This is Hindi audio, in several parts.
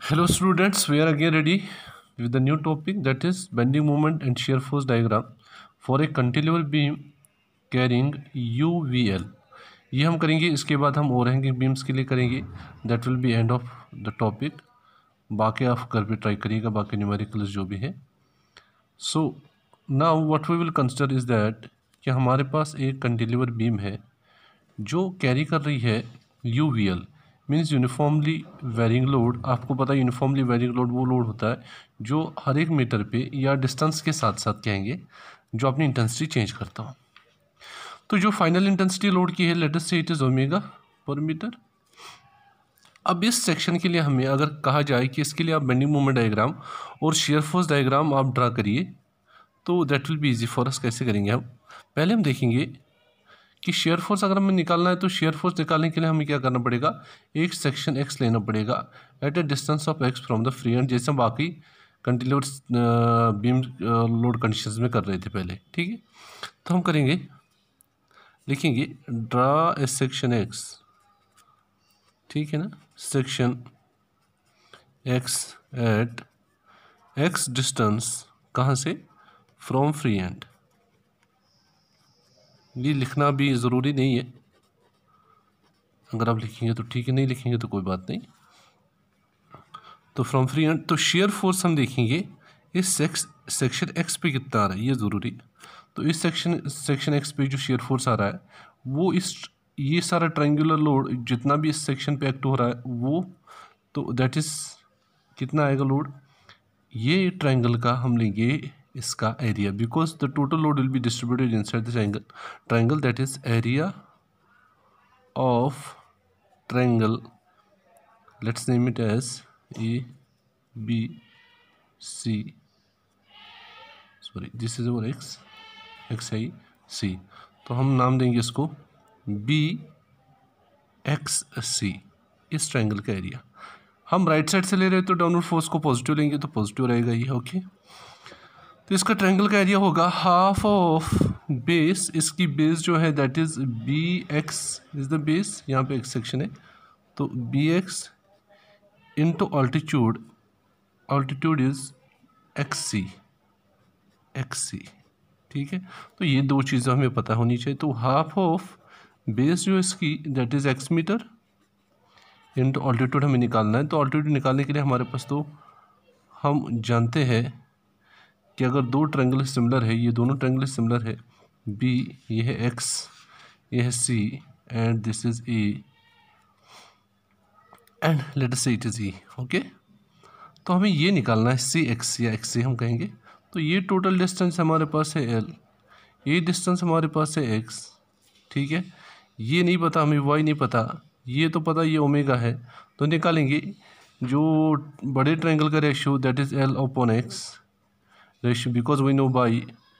Hello students, we are again ready with the new topic, that is bending moment and shear force diagram for a cantilever beam carrying UVL. ये हम करेंगे, इसके बाद हम ओवरहैंगिंग बीम्स के लिए करेंगे. That will be end of the topic. बाकी आप घर पे ट्राई करिएगा, बाकी न्यूमेरिकल्स जो भी है. So now what we will consider is that कि हमारे पास एक कैंटिलीवर बीम है जो कैरी कर रही है UVL means uniformly varying load. आपको पता है यूनिफॉर्मली वेरिंग लोड वो लोड होता है जो हर एक मीटर पे या डिस्टेंस के साथ साथ कहेंगे जो अपनी इंटेंसिटी चेंज करता हो. तो जो फाइनल इंटेंसिटी लोड की है, let us say it is omega per metre. अब इस सेक्शन के लिए हमें अगर कहा जाए कि इसके लिए आप बेंडिंग मोमेंट डायग्राम और शेयर फोर्स डायग्राम आप ड्रा करिए, तो that will be easy for us. कैसे करेंगे हम? पहले हम देखेंगे कि शेयर फोर्स अगर हमें निकालना है तो शेयर फोर्स निकालने के लिए हमें क्या करना पड़ेगा, एक सेक्शन एक्स लेना पड़ेगा at a distance of X from the free end, जैसे हम बाकी कंटिन्यूअस बीम लोड कंडीशंस में कर रहे थे पहले. ठीक है, तो हम करेंगे, लिखेंगे ड्रा ए सेक्शन एक्स. ठीक है ना, section X at X distance, कहाँ से? From free end. ये लिखना भी ज़रूरी नहीं है, अगर आप लिखेंगे तो ठीक है, नहीं लिखेंगे तो कोई बात नहीं. तो फ्रॉम फ्री एंड, तो शेयर फोर्स हम देखेंगे इस सेक्शन एक्स पे कितना आ रहा है, ये ज़रूरी है. तो इस सेक्शन एक्स पे जो शेयर फोर्स आ रहा है वो ये सारा ट्रायंगुलर लोड जितना भी इस सेक्शन पे एक्ट हो रहा है वो, तो दैट इज़ कितना आएगा लोड, ये ट्रायंगल का हम लेंगे इसका area, because the total load will be distributed inside the triangle that is area of triangle. Let's name it as ABC. Sorry, this is over X I C, तो हम नाम देंगे इसको BXC. इस ट्रायंगल का एरिया हम राइट साइड से ले रहे हैं तो डाउनवर्ड फोर्स को पॉजिटिव लेंगे तो पॉजिटिव रहेगा ये. ओके, तो इसका ट्रायंगल का एरिया होगा हाफ ऑफ बेस. इसकी बेस जो है that is BX is the base, यहाँ पे एक सेक्शन है, तो BX into altitude, altitude is XC. ठीक है, तो ये दो चीज़ें हमें पता होनी चाहिए. तो हाफ ऑफ बेस जो इसकी that is X metre into altitude हमें निकालना है. तो ऑल्टीट्यूड निकालने के लिए हमारे पास, तो हम जानते हैं कि अगर दो ट्रायंगल सिमिलर है, ये दोनों ट्रायंगल सिमिलर है, B ये है X, ये है C and this is A and let us say it is E. Okay, तो हमें ये निकालना है CX या XC हम कहेंगे. तो ये टोटल डिस्टेंस हमारे पास है L, ये डिस्टेंस हमारे पास है X. ठीक है, ये नहीं पता हमें, Y नहीं पता, ये तो पता ये ओमेगा है. तो निकालेंगे जो बड़े ट्रायंगल का ratio that is L upon X ratio, because we know by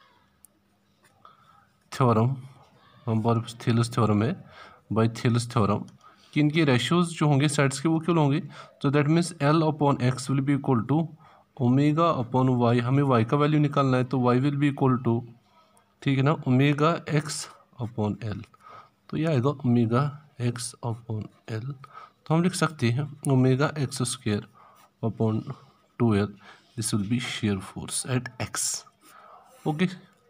theorem, हमारे पास थेलस थ्योरम है, बाई थेलस थ्योरम कि इनके रेशियोज जो होंगे साइड्स के वो क्यों होंगे. तो that means L upon X will be equal to omega upon Y. हमें Y का वैल्यू निकालना है तो Y will be equal to, ठीक है ना, ओमेगा X अपॉन L. तो यह आएगा ओमेगा X अपॉन L. तो हम लिख सकते हैं omega X square upon 2L. This will be shear force at X. Okay,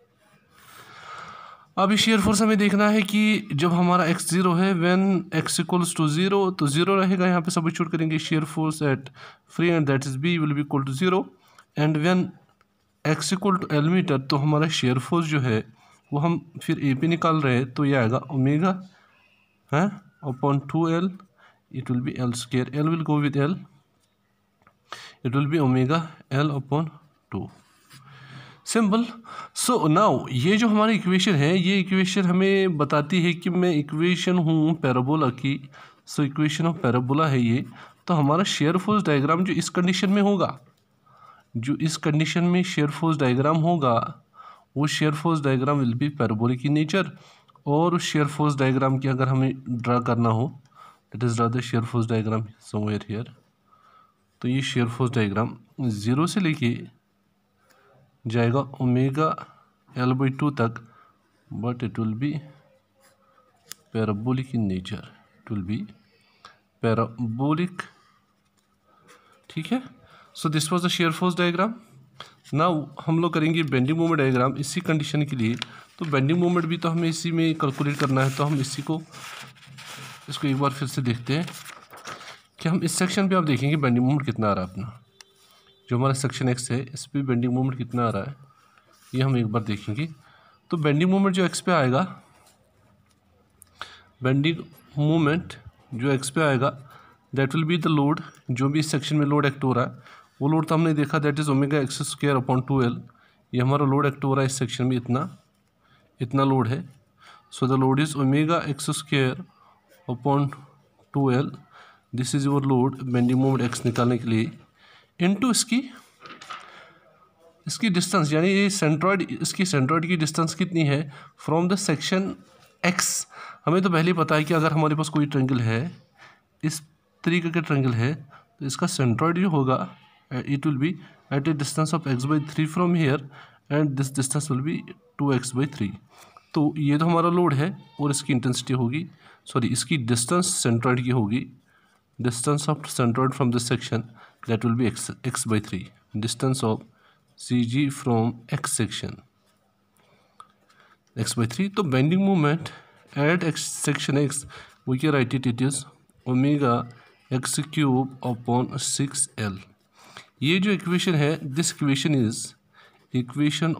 अभी शेयर फोर्स हमें देखना है कि जब हमारा X 0 है, व्हेन X इक्वल्स टू 0, तो 0 रहेगा, यहाँ पे सब्स्टिट्यूट करेंगे shear force at free end that is B will be equal to 0. And when X equal to L metre, तो हमारा शेयर फोर्स जो है वो हम फिर A पे निकाल रहे हैं, तो ये आएगा ओमेगा है upon 2L. It will be L square, L will go with L, it will be omega L upon 2. Simple. So now ये जो हमारी इक्वेशन है, ये इक्वेशन हमें बताती है कि मैं इक्वेशन हूँ पैराबोला की. सो इक्वेशन ऑफ पैराबोला है ये. तो हमारा शेयर फोर्स डायग्राम जो इस कंडीशन में होगा, जो इस कंडीशन में शेयर फोर्स डायग्राम होगा, वो shear force diagram will be parabolic in nature. और शेयर फोर्स डायग्राम की अगर हमें ड्रा करना हो, that is draw the shear force diagram somewhere here. तो ये शेयर फोर्स डायग्राम 0 से लेके जाएगा ओमेगा L/2 तक, but it will be parabolic in nature, it will be parabolic. ठीक है। So this was the shear force diagram. Now हम लोग करेंगे बेंडिंग मोमेंट डायग्राम इसी कंडीशन के लिए। तो बेंडिंग मोमेंट भी तो हमें इसी में कैलकुलेट करना है, तो हम इसको एक बार फिर से देखते हैं कि हम इस सेक्शन पे आप देखेंगे बेंडिंग मोमेंट कितना आ रहा है अपना, जो हमारा सेक्शन एक्स है इस पर बेंडिंग मोमेंट कितना आ रहा है ये हम एक बार देखेंगे। तो बेंडिंग मोमेंट जो एक्स पे आएगा, बेंडिंग मोमेंट जो एक्स पे आएगा that will be the load, जो भी इस सेक्शन में लोड एक्ट हो रहा है वो लोड तो हमने देखा that is omega X square upon 2l। ये हमारा लोड एक्ट हो रहा है इस सेक्शन में, इतना लोड है। So the load is omega X square upon 2l, this is your load bending moment X निकालने के लिए, इनटू इसकी डिस्टेंस, यानी ये सेंट्रॉइड, इसकी सेंट्रॉइड की डिस्टेंस कितनी है फ्रॉम द सेक्शन एक्स। हमें तो पहले पता है कि अगर हमारे पास कोई ट्रायंगल है, इस तरीके का ट्रायंगल है, तो इसका सेंट्रॉइड जो होगा it will be at a distance of x/3 from here and this distance will be 2x/3। तो ये तो हमारा लोड है और इसकी इंटेंसिटी होगी, सॉरी इसकी डिस्टेंस सेंट्रॉइड की होगी, distance of centroid from this section that will be x/3, distance of CG from X section x/3। तो bending moment at x section X we can write it is omega x cube upon 6l। ये जो इक्वेशन है this equation is equation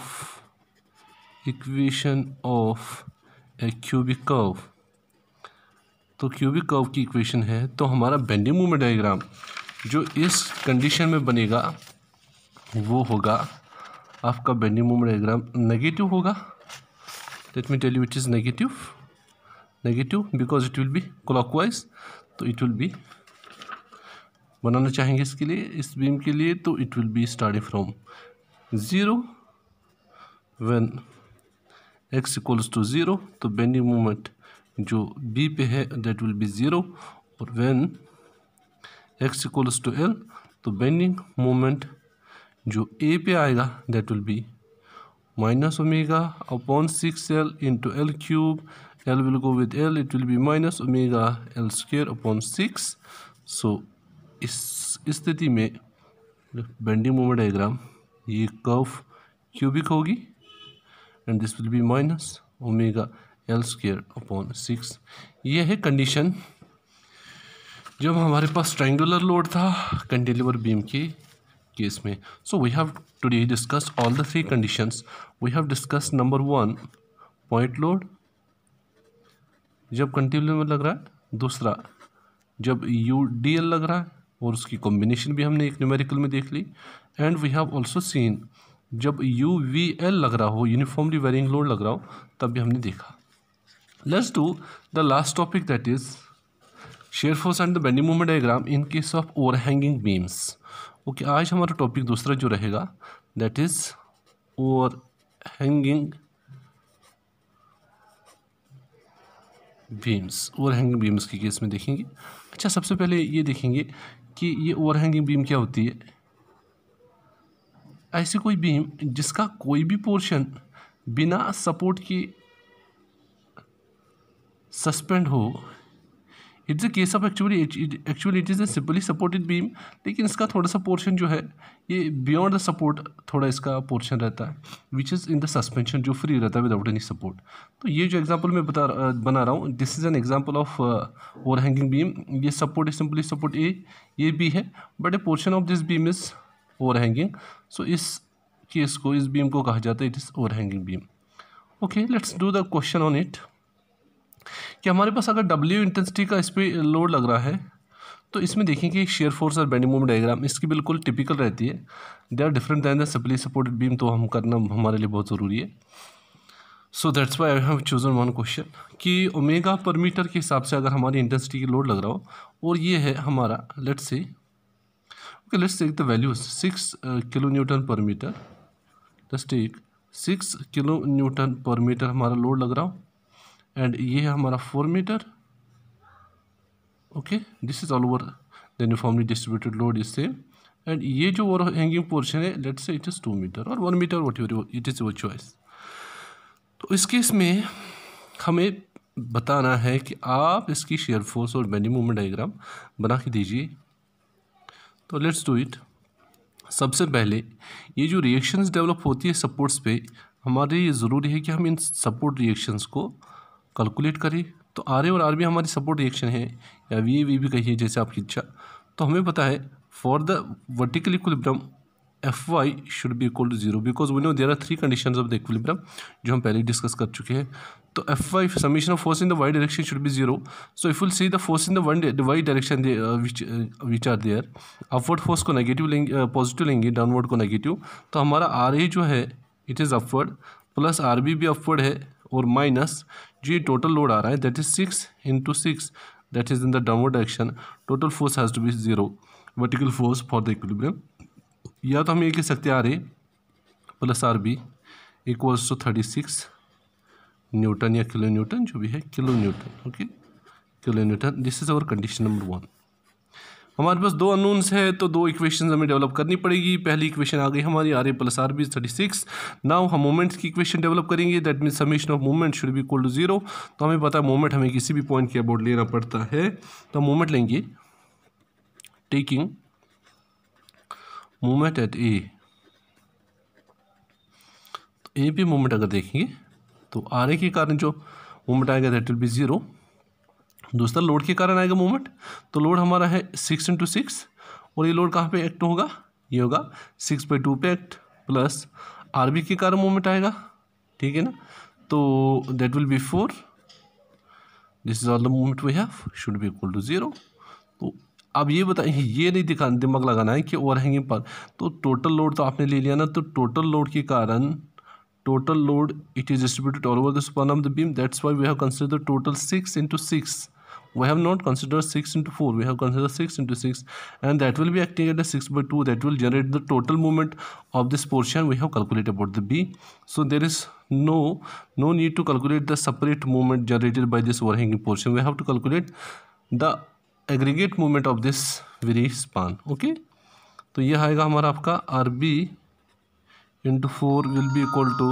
of a cubic curve. तो क्यूबिक कर्व की इक्वेशन है, तो हमारा बेंडिंग मोमेंट डायग्राम जो इस कंडीशन में बनेगा वो होगा आपका बेंडिंग मोमेंट डायग्राम नेगेटिव होगा। Let me tell you it is negative because it will be clockwise. तो इट विल बी बनाना चाहेंगे इसके लिए, इस बीम के लिए, तो it will be starting from 0 when x equals to 0। तो बेंडिंग मोमेंट जो बी पे है दैट विल बी 0, और when x equals to l तो बेंडिंग मोमेंट जो ए पे आएगा that will be minus omega upon 6l into L cube, L will go with L, it will be minus omega L square upon 6। So इस स्थिति में बेंडिंग मोमेंट डायग्राम ये कर्व क्यूबिक होगी and this will be minus omega L square upon 6। ये है कंडीशन जब हमारे पास ट्रायंगुलर लोड था कैंटिलीवर बीम की केस में। So we have today discussed all the 3 conditions. We have discussed number 1 point load जब कैंटिलीवर में लग रहा है, दूसरा जब UDL लग रहा है, और उसकी कॉम्बिनेशन भी हमने एक न्यूमेरिकल में देख ली। And we have also seen जब UVL लग रहा हो, यूनिफॉर्मली वेरिंग लोड लग रहा हो, तब भी हमने देखा। Let's do the last topic that is shear force and the bending moment diagram in case of overhanging beams. Okay, आज हमारा टॉपिक दूसरा जो रहेगा दैट इज ओवरहैंगिंग बीम्स के केस में देखेंगे। अच्छा, सबसे पहले ये देखेंगे कि ये ओवरहैंगिंग बीम क्या होती है। ऐसी कोई बीम जिसका कोई भी पोर्शन बिना सपोर्ट के सस्पेंड हो। It's a case of actually it is a simply supported beam, लेकिन इसका थोड़ा सा पोर्शन जो है ये बियॉन्ड द सपोर्ट थोड़ा इसका पोर्शन रहता है which is in the suspension, जो फ्री रहता है विदाउट एनी सपोर्ट। तो ये जो एग्जांपल मैं बना रहा हूँ this is an example of overhanging beam. ये सपोर्ट इज सिंपली सपोर्ट ये भी है, but a portion of this beam is overhanging. So इस केस को, इस बीम को कहा जाता है it is overhanging beam. Okay, let's do the question on it कि हमारे पास अगर W इंटेंसिटी का इस पर लोड लग रहा है, तो इसमें देखेंगे शेयर फोर्स और बेंडिंग मोमेंट डायग्राम इसकी बिल्कुल टिपिकल रहती है। They are different than the simply supported beam, तो हम करना हमारे लिए बहुत ज़रूरी है। So that's why I have chosen one question कि ओमेगा पर मीटर के हिसाब से अगर हमारी इंटेंसिटी की लोड लग रहा हो, और ये है हमारा let's take the values 6 kilo newton per metre. Let's take 6 kilo newton per metre हमारा लोड लग रहा हो, एंड ये है हमारा 4 metre. Okay, this is all over the uniformly distributed load is same, and ये जो ओवरहैंगिंग पोर्शन है let's say it is 2 metre और 1 metre, whatever it is your choice. तो इस केस में हमें बताना है कि आप इसकी शेयर फोर्स और बेंडिंग मोमेंट डायग्राम बना के दीजिए। तो लेट्स डू इट। सबसे पहले ये जो रिएक्शंस डेवलप होती है सपोर्ट्स पे, हमारे ये ज़रूरी है कि हम इन सपोर्ट रिएक्शंस को कैलकुलेट करें। तो आर ए और आर बी हमारी सपोर्ट रिएक्शन है, या वी ए वी भी कहिए जैसे आपकी इच्छा। तो हमें पता है for the vertical equilibrium F Y should be equal to zero, because we know there are three conditions of the equilibrium जो हम पहले डिस्कस कर चुके हैं। तो F Y summation of force in the Y direction should be zero. So if will see the force in the Y direction which are there, upward force को नेगेटिव लेंगे, पॉजिटिव लेंगे, डाउनवर्ड को नेगेटिव। तो हमारा आर ए जो है it is upward, plus R B भी अपवर्ड है, और माइनस जो ये टोटल लोड आ रहा है that is 6 × 6 that is in the downward direction. Total force has to be zero, vertical force for the equilibrium. या तो हम ये कह सकते हैं R A plus R B equals to 36 newton या किलो न्यूटन, जो भी है kilo newton. Okay, kilo newton. This is our condition number 1। हमारे पास दो अननोन्स है, तो दो इक्वेशंस हमें डेवलप करनी पड़ेगी। पहली इक्वेशन आ गई हमारी R A plus R B 36। Now हम मोमेंट्स की इक्वेशन डेवलप करेंगे, that mean summation of moment should be equal to zero. तो हमें पता है मोमेंट हमें किसी भी पॉइंट के अबाउट लेना पड़ता है, तो हम मोमेंट लेंगे टेकिंग मोमेंट एट ए। तो ए पे मोमेंट अगर देखेंगे तो आर ए के कारण जो मोमेंट आएगा दैट विल बी जीरो। दूसरा लोड के कारण आएगा मोमेंट, तो लोड हमारा है 6 × 6, और ये लोड कहाँ पे एक्ट होगा, ये होगा 6/2 पे एक्ट, प्लस आर बी के कारण मोमेंट आएगा, ठीक है ना। तो that will be 4। This is all the moment we have should be equal to zero. तो अब ये बताइए, ये नहीं दिमाग लगाना है कि ओवरहैंगिंग पर, तो टोटल लोड तो आपने ले लिया ना, तो टोटल लोड के कारण total load it is distributed all over the span of the beam, that's why we have considered the total 6 × 6. We have not considered 6 × 4, we have considered 6 × 6, and that will be acting at a 6/2, that will generate the total moment of this portion we have calculated about the B. So there is no need to calculate the separate moment generated by this overhanging portion. We have to calculate the aggregate moment of this very span. Okay, तो ये आएगा हमारा आपका RB into 4 will be equal to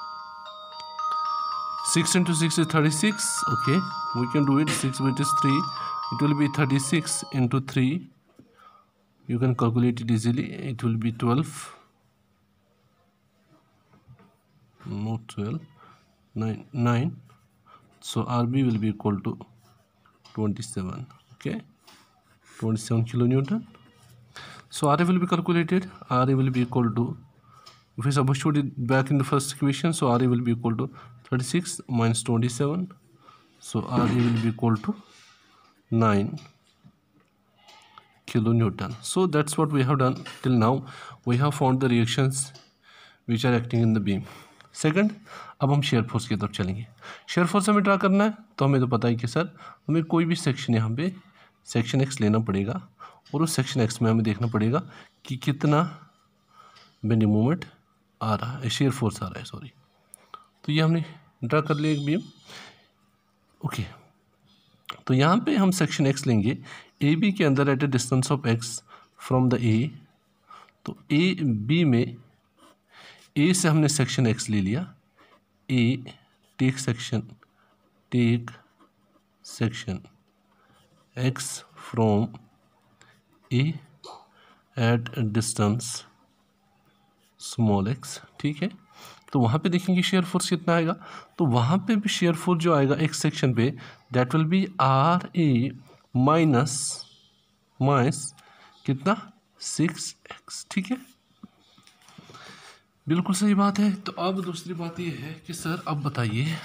6 × 6 is 36. Okay, we can do it. 6 which is 3, it will be 36 into 3. You can calculate it easily. It will be 12, not 12, 9. So RB will be equal to 27. Okay, 27 kilonewton. So RA will be calculated. RA will be equal to, if we substitute it back in the first equation, so RA will be equal to 36 minus 27. So RA will be equal to 9 kilonewton. So that's what we have done till now. We have found the reactions which are acting in the beam. Second, अब हम शेयर फोर्स की तरफ चलेंगे। शेयर फोर्स हमें ड्रा करना है, तो हमें तो पता है कि सर हमें कोई भी सेक्शन यहाँ पे सेक्शन एक्स लेना पड़ेगा, और उस सेक्शन एक्स में हमें देखना पड़ेगा कि कितना बेंडिंग मोमेंट आ रहा है, शेयर फोर्स आ रहा है, सॉरी। तो ये हमने ड्रा कर लिया एक बीम। ओके, तो यहाँ पे हम सेक्शन एक्स लेंगे ए बी के अंदर at a distance of X from the A. तो ए बी में ए से हमने सेक्शन एक्स ले लिया, a take section X from A at distance small X, ठीक है। तो वहाँ पे देखेंगे शेयर फोर्स कितना आएगा, तो वहाँ पे भी शेयर फोर्स जो आएगा एक सेक्शन पे that will be R A minus कितना 6x, ठीक है, बिल्कुल सही बात है। तो अब दूसरी बात ये है कि सर अब बताइए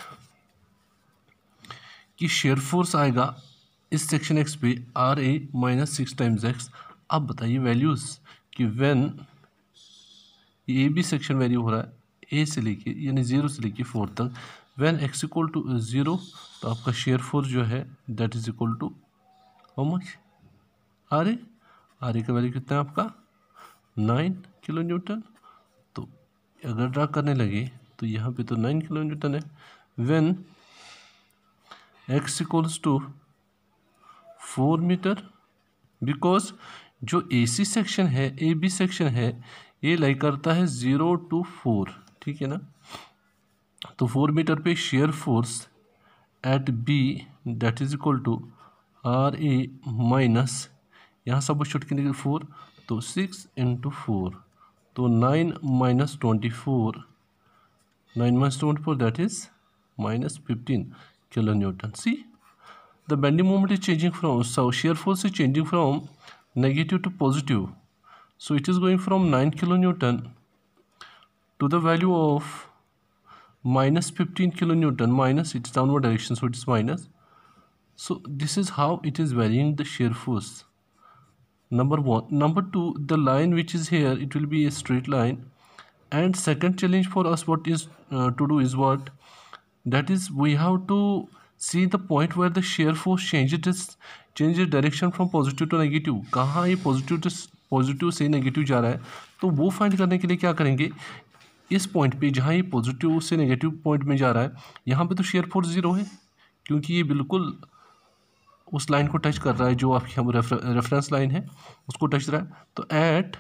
कि शेयर फोर्स आएगा इस सेक्शन एक्स पे आर ए माइनस 6 × x। अब बताइए वैल्यूज़ कि when A B section value हो रहा है ए से लेके यानी 0 से लेके 4 तक, व्हेन x इक्वल टू 0, तो आपका शेयर फोर्स जो है that is equal to how much, R A का वैल्यू कितना है आपका 9 kilonewton। तो अगर ड्रा करने लगे तो यहाँ पे तो 9 kilonewton है। When x equals to 4 metre, because जो AC सेक्शन है ए बी सेक्शन है ये लाई करता है 0 to 4, ठीक है ना। तो 4 मीटर पे shear force at B that is equal to R A minus यहाँ सब कुछ के लिए 4, तो 6 × 4, तो 9 - 24, 9 - 24 that is -15 kilonewton. See, the bending moment is changing from, so shear force is changing from negative to positive. So it is going from 9 kilonewton to the value of -15 kilonewton, minus its downward direction, so it is minus. So this is how it is varying the shear force. Number one. Number two, the line which is here, it will be a straight line. And second challenge for us, what is to do is what? That is, we have to see the point where the shear force changes direction from positive to negative. कहाँ ये पॉजिटिव से नेगेटिव जा रहा है, तो वो फाइंड करने के लिए क्या करेंगे, इस पॉइंट पे जहाँ ये पॉजिटिव से नेगेटिव पॉइंट में जा रहा है, यहाँ पे तो शेयर फोर्स 0 है, क्योंकि ये बिल्कुल उस लाइन को टच कर रहा है जो आपकी हम रेफरेंस लाइन है उसको टच रहा है. तो at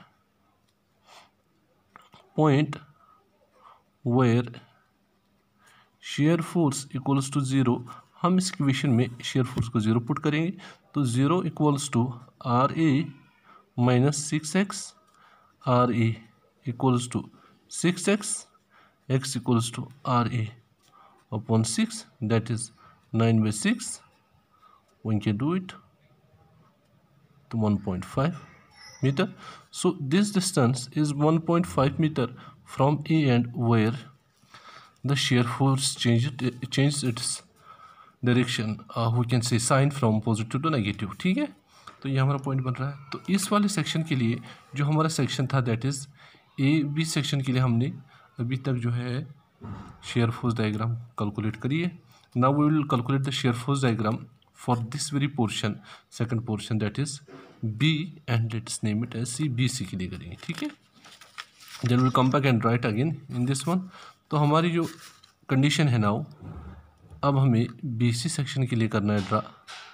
point where shear force equals to 0, हम इस इक्वेशन में शेयर फोर्स को 0 पुट करेंगे. तो 0 equals to RA - 6x, RA equals to 6x, x equals to RA upon 6, that is 9/6. We can do it to 1.5 meter. So this distance is 1.5 meter from A end, where the shear force changed its direction, we can say sign from positive to negative. ठीक है, तो ये हमारा पॉइंट बन रहा है. तो इस वाले सेक्शन के लिए जो हमारा सेक्शन था, दैट इज़ AB सेक्शन के लिए हमने अभी तक जो है शेयर फोर्स डायग्राम कैलकुलेट करी है. Now we will calculate the shear force diagram for this very portion, second portion, that is B, and let's name it as C. BC के लिए करेंगे. ठीक है, then will come back and write again in this one. तो हमारी जो कंडीशन है नाउ, अब हमें BC सेक्शन के लिए करना है ड्रा.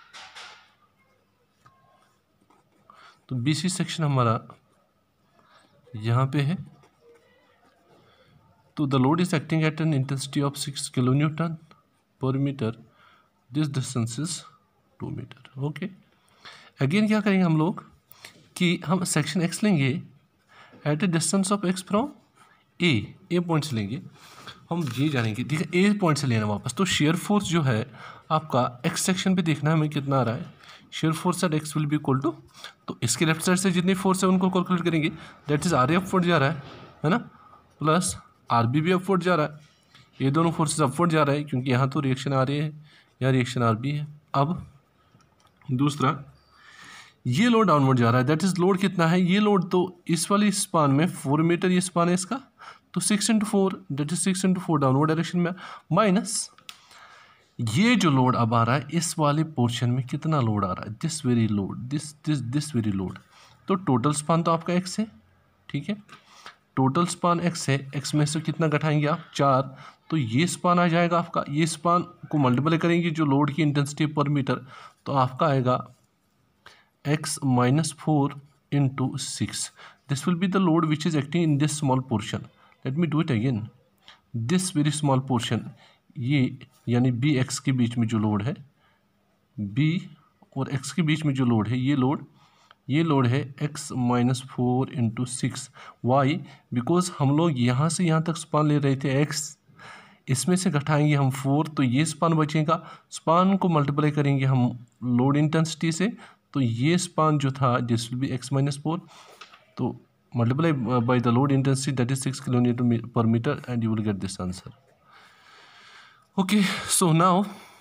तो BC सेक्शन हमारा यहाँ पे है. तो the load is acting at an intensity of 6 kilonewton per meter. This distance is 2 metre. Okay, again क्या करेंगे हम लोग कि हम सेक्शन एक्स लेंगे at a distance of X from A point से लेंगे. हम ये जानेंगे, ठीक है, ए पॉइंट से लेना वापस. तो शेयर फोर्स जो है आपका एक्स सेक्शन पे देखना है हमें कितना आ रहा है. Shear force at X will be equal to, तो इसके लेफ्ट साइड से जितनी फोर्स है उनको कैलकुलेट करेंगे. That is R A upward जा रहा है ना, प्लस आर बी भी अपवर्ड जा रहा है. ये दोनों फोर्सेस अपवर्ड जा रहा है क्योंकि यहाँ तो रिएक्शन आ रही है, यहाँ रिएक्शन आर बी है. अब दूसरा, ये लोड डाउनवर्ड जा रहा है. दैट इज लोड कितना है, ये लोड तो इस वाली स्पान में 4 मीटर ये स्पान है इसका, तो 6 × 4, दैट इज 6 × 4 डाउनवर्ड डायरेक्शन में, माइनस ये जो लोड अब आ रहा है इस वाले पोर्शन में कितना लोड आ रहा है, this very load, this very load. तो टोटल स्पान तो आपका एक्स है. ठीक है, टोटल स्पान एक्स है, एक्स में से कितना घटाएंगे आप, 4. तो ये स्पान आ जाएगा आपका, ये स्पान को मल्टीप्लाई करेंगे जो लोड की इंटेंसिटी पर मीटर, तो आपका आएगा x - 4 × 6. This will be the load which is acting in this small portion. Let me do it again. This very small portion, ये यानी बी एक्स के बीच में जो लोड है, बी और एक्स के बीच में जो लोड है, ये लोड है x - 4 × 6. वाई? बिकॉज हम लोग यहाँ से यहाँ तक स्पान ले रहे थे x, इसमें से घटाएंगे हम 4, तो ये स्पान बचेगा. स्पान को मल्टीप्लाई करेंगे हम लोड इंटेंसिटी से, तो ये स्पान जो था दिस विल बी x - 4, तो multiply by the load intensity that is 6 kilonewton per meter, and you will get this answer. Okay, so now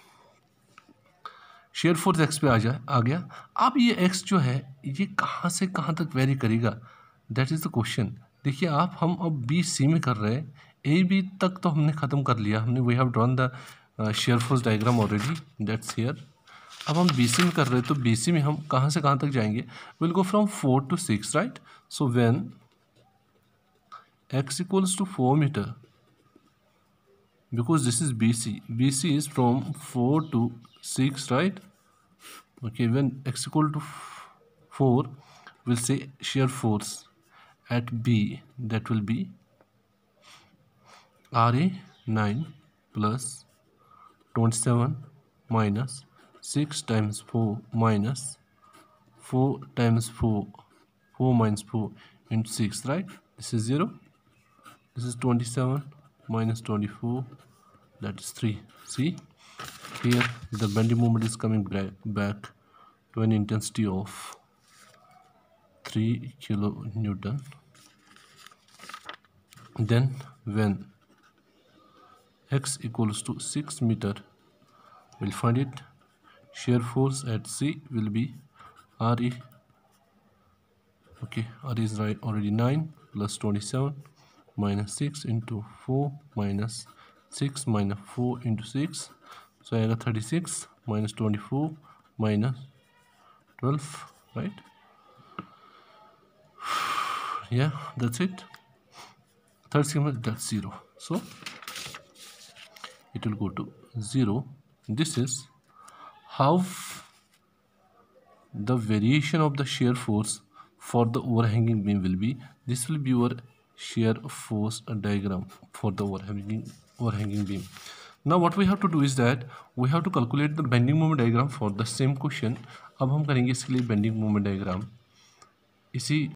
shear force X पे आ गया. अब ये एक्स जो है ये कहाँ से कहाँ तक वेरी करेगा, दैट इज़ द क्वेश्चन. देखिए आप, हम अब बी सी में कर रहे हैं, ए बी तक तो हमने ख़त्म कर लिया, हमने we have drawn the shear force diagram already, that's here. अब हम बी सी में कर रहे हैं, तो बी सी में हम कहाँ से कहाँ तक जाएंगे, will go from 4 to 6, right. So when X equals to 4 metre, because this is BC is from 4 to 6, right? Okay, when x equal to 4, we'll say shear force at B, that will be RA 9 plus 27 minus 6 times 4 minus 4 times 4, 4 minus 4 into 6, right? This is 0. This is 27 minus 24, that is 3. See, here the bending moment is coming back to an intensity of 3 kilonewton. Then when x equals to 6 meter, we'll find it. Shear force at C will be RE. Okay, RE is right already 9 plus 27 minus 6 into 4 minus 6 minus 4 into 6. So I got 36 minus 24 minus 12, right? Yeah, that's it. Third segment, that's 0. So it will go to 0. This is how the variation of the shear force for the overhanging beam will be. This will be your shear force diagram for the overhanging beam. Now what we have to do is that we have to calculate the bending moment diagram for the same question. अब हम करेंगे इसके लिए bending moment diagram. इसी